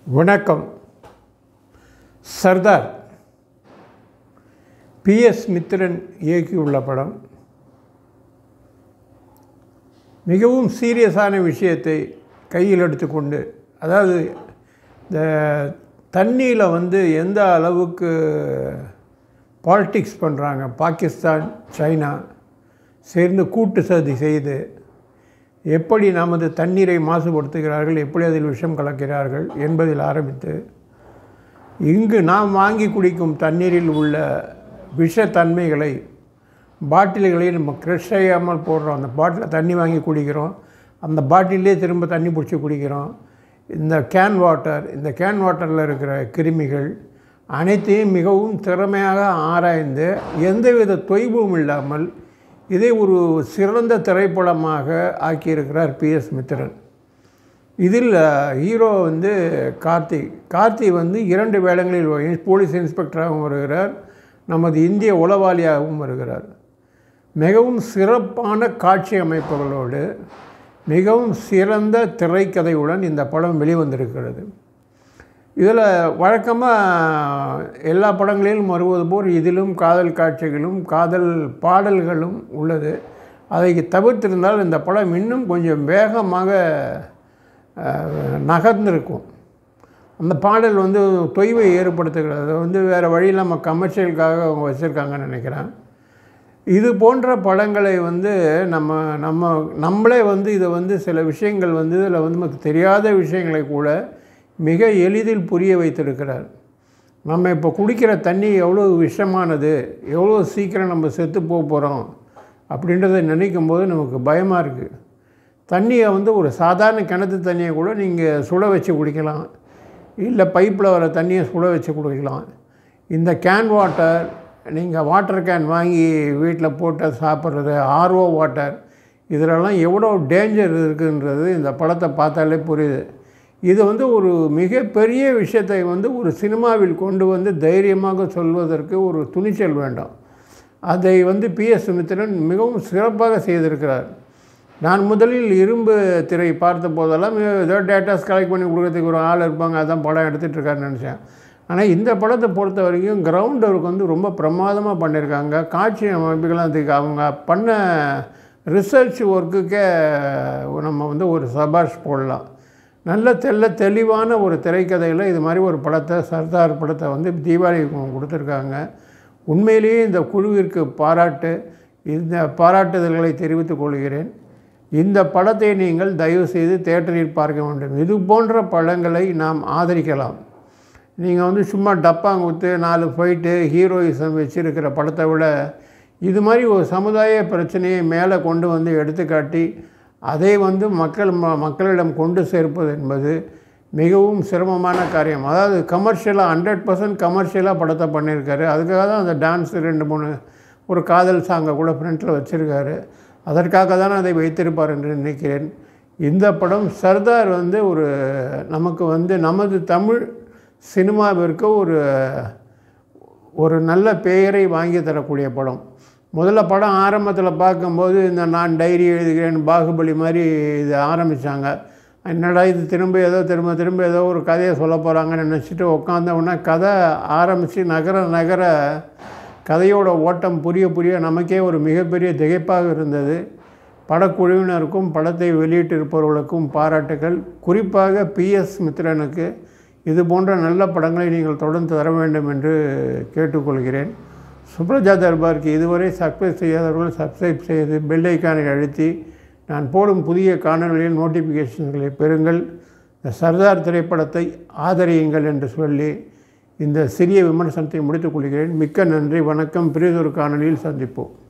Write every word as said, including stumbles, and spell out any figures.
வணக்கம். Sardar P S Mithran இயக்கியுள்ள படம் மிகவும் சீரியஸான விஷயத்தை கையில் எடுத்துக்கொண்டு, அதாவது இந்த தண்ணியில் வந்து எந்த அளவுக்கு பாலிட்டிக்ஸ் பண்ணுறாங்க, பாகிஸ்தான் சைனா சேர்ந்து கூட்டு சதி செய்து எப்படி நமது தண்ணீரை மாசுபடுத்துகிறார்கள், எப்படி அதில் விஷம் கலக்கிறார்கள் என்பதில் ஆரம்பித்து, இங்கு நாம் வாங்கி குடிக்கும் தண்ணீரில் உள்ள விஷத்தன்மைகளை பாட்டில்களை நம்ம க்ரஷ் செய்யாமல் போடுறோம். அந்த பாட்டிலில் தண்ணி வாங்கி குடிக்கிறோம், அந்த பாட்டிலே திரும்ப தண்ணி பிடிச்சி குடிக்கிறோம். இந்த கேன் வாட்டர் இந்த கேன் வாட்டரில் இருக்கிற கிருமிகள் அனைத்தையும் மிகவும் திறமையாக ஆராய்ந்து எந்தவித தொய்வும் இல்லாமல் இதை ஒரு சிறந்த திரைப்படமாக ஆக்கியிருக்கிறார் பி எஸ் மித்திரன். இதில் ஹீரோ வந்து கார்த்தி. கார்த்தி வந்து இரண்டு வேடங்களில் போலீஸ் இன்ஸ்பெக்டராகவும் வருகிறார், நமது இந்திய உளவாளியாகவும் வருகிறார். மிகவும் சிறப்பான காட்சி அமைப்புகளோடு மிகவும் சிறந்த திரைக்கதையுடன் இந்த படம் வெளிவந்திருக்கிறது. இதில் வழக்கமாக எல்லா படங்களிலும் வருவது போல் இதிலும் காதல் காட்சிகளும் காதல் பாடல்களும் உள்ளது. அதை தவிர்த்திருந்தால் இந்த படம் இன்னும் கொஞ்சம் வேகமாக நகர்ந்திருக்கும். அந்த பாடல் வந்து தொய்வை ஏற்படுத்துகிறது. அது வந்து வேறு வழியில் நம்ம கமர்ஷியலுக்காக அவங்க வச்சுருக்காங்கன்னு நினைக்கிறேன். இது போன்ற படங்களை வந்து நம்ம நம்ம நம்மளே வந்து இதை வந்து சில விஷயங்கள் வந்து இதில் வந்து நமக்கு தெரியாத விஷயங்களை கூட மிக எளிதில் புரிய வைத்திருக்கிறார். நம்ம இப்போ குடிக்கிற தண்ணி எவ்வளோ விஷமானது, எவ்வளோ சீக்கிரம் நம்ம செத்து போக போகிறோம் அப்படின்றத நினைக்கும் போது நமக்கு பயமாக இருக்குது. தண்ணியை வந்து ஒரு சாதாரண கிணத்து தண்ணியை கூட நீங்கள் சுட வச்சு குடிக்கலாம், இல்லை பைப்பில் வர தண்ணியை சுட வச்சு குடிக்கலாம். இந்த கேன் வாட்டர், நீங்கள் வாட்டர் கேன் வாங்கி வீட்டில் போட்டு சாப்பிட்றது, ஆர்ஓ வாட்டர், இதிலெல்லாம் எவ்வளோ டேஞ்சர் இருக்குன்றது இந்த படத்தை பார்த்தாலே புரியுது. இது வந்து ஒரு மிகப்பெரிய விஷயத்தை வந்து ஒரு சினிமாவில் கொண்டு வந்து தைரியமாக சொல்வதற்கு ஒரு துணிச்சல் வேண்டும். அதை வந்து பி எஸ் மித்திரன் மிகவும் சிறப்பாக செய்திருக்கிறார். நான் முதலில் இரும்பு திரை பார்த்த போதெல்லாம் ஏதோ டேட்டாஸ் கலெக்ட் பண்ணி கொடுக்கறதுக்கு ஒரு ஆள் இருப்பாங்க, அதான் படம் எடுத்துகிட்டு இருக்காருன்னு நினச்சேன். ஆனால் இந்த படத்தை பொறுத்த வரைக்கும் கிரவுண்ட் ஒர்க் வந்து ரொம்ப பிரமாதமாக பண்ணியிருக்காங்க. காட்சி அமைப்புகள்லாம் அதுக்கு அவங்க பண்ண ரிசர்ச் ஒர்க்குக்கே நம்ம வந்து ஒரு சபாஷ் போடலாம். நல்ல தெல்ல தெளிவான ஒரு திரைக்கதையில் இது மாதிரி ஒரு படத்தை, சர்தார் படத்தை வந்து தீபாவளிக்கு கொடுத்துருக்காங்க. உண்மையிலேயே இந்த குழுவிற்கு பாராட்டு, இந்த பாராட்டுதல்களை தெரிவித்துக் கொள்கிறேன். இந்த படத்தை நீங்கள் தயவுசெய்து தியேட்டரில் பார்க்க வேண்டும். இது போன்ற படங்களை நாம் ஆதரிக்கலாம். நீங்கள் வந்து சும்மா டப்பாங்குத்து நாலு ஃபைட்டு ஹீரோயிசம் வச்சுருக்கிற படத்தை விட இது மாதிரி ஒரு சமுதாய பிரச்சனையை மேலே கொண்டு வந்து எடுத்துக்காட்டி அதை வந்து மக்கள் ம மக்களிடம் கொண்டு சேர்ப்பது என்பது மிகவும் சிரமமான காரியம். அதாவது கமர்ஷியலாக ஹண்ட்ரட் பர்சன்ட் கமர்ஷியலாக படத்தை பண்ணியிருக்காரு. அதுக்காக தான் அந்த டான்ஸ் ரெண்டு மூணு ஒரு காதல் சாங்கை கூட ஃப்ரண்ட்டில் வச்சுருக்காரு. அதற்காக தான் அதை வைத்திருப்பார் என்று நினைக்கிறேன். இந்த படம் சர்தார் வந்து ஒரு நமக்கு வந்து நமது தமிழ் சினிமாவிற்கு ஒரு ஒரு நல்ல பெயரை வாங்கி தரக்கூடிய படம். முதல்ல படம் ஆரம்பத்தில் பார்க்கும்போது இந்த நான் டைரி எழுதுகிறேன் பாகுபலி மாதிரி இது ஆரம்பித்தாங்க. என்னடா இது திரும்ப ஏதோ திரும்ப திரும்ப ஏதோ ஒரு கதையை சொல்ல போகிறாங்கன்னு நினச்சிட்டு உட்காந்தவுடனே கதை ஆரம்பித்து நகர நகர கதையோட ஓட்டம் புரிய புரிய நமக்கே ஒரு மிகப்பெரிய திகைப்பாக இருந்தது. படக்குழுவினருக்கும் படத்தை வெளியிட்டிருப்பவர்களுக்கும் பாராட்டுகள். குறிப்பாக பி எஸ் மித்திரனுக்கு இது போன்ற நல்ல படங்களை நீங்கள் தொடர்ந்து தர வேண்டும் என்று கேட்டுக்கொள்கிறேன். சுப்ரஜா தர்பாருக்கு இதுவரை சப்ஸ்கிரைப் செய்யாதவர்கள் சப்ஸ்கிரைப் செய்து பெல் ஐக்கானை அழுத்தி நான் போடும் புதிய காணொளிகளில் நோட்டிஃபிகேஷன்களை பெறுங்கள். இந்த சர்தார் திரைப்படத்தை ஆதரியுங்கள் என்று சொல்லி இந்த சிறிய விமர்சனத்தை முடித்துக் கொள்கிறேன். மிக்க நன்றி, வணக்கம். பிரிதொரு காணொளியில் சந்திப்போம்.